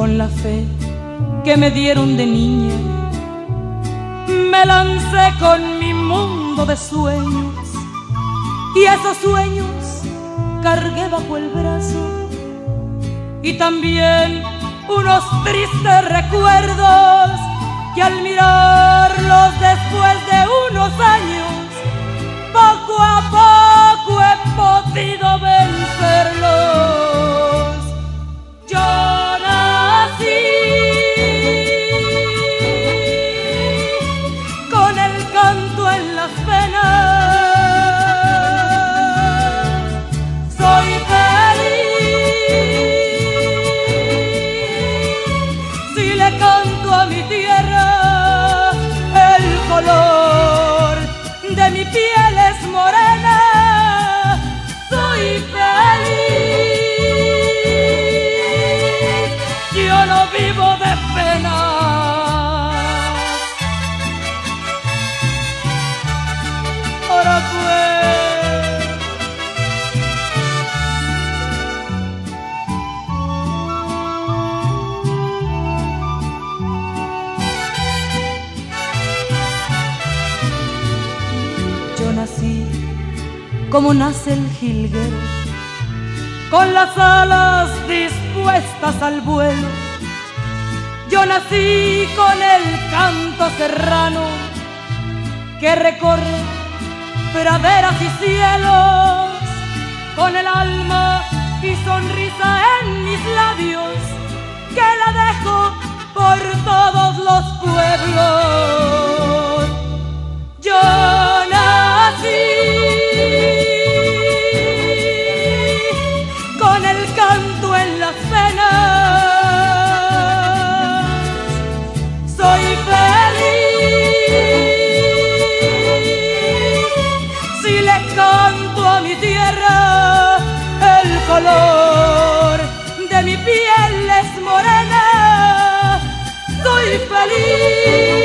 con la fe que me dieron de niña, me lancé con mi mundo de sueños, y esos sueños cargué bajo el brazo, y también unos tristes recuerdos que al mirarlos después de unos años, poco a poco he podido vencerlos. Yo nací con el canto en las venas, soy feliz si le canto a mi tierra. El color de mi piel es morena, soy feliz, yo no vivo de penas. Ahora yo nací como nace el jilguero, con las alas dispuestas al vuelo. Yo nací con el canto serrano que recorre praderas y cielos, con el alma y sonrisa en mis labios, que la dejo por todos los pueblos. Yo nací con el canto en las venas, soy feliz si le canto a mi tierra. El color de mi piel es morena, soy feliz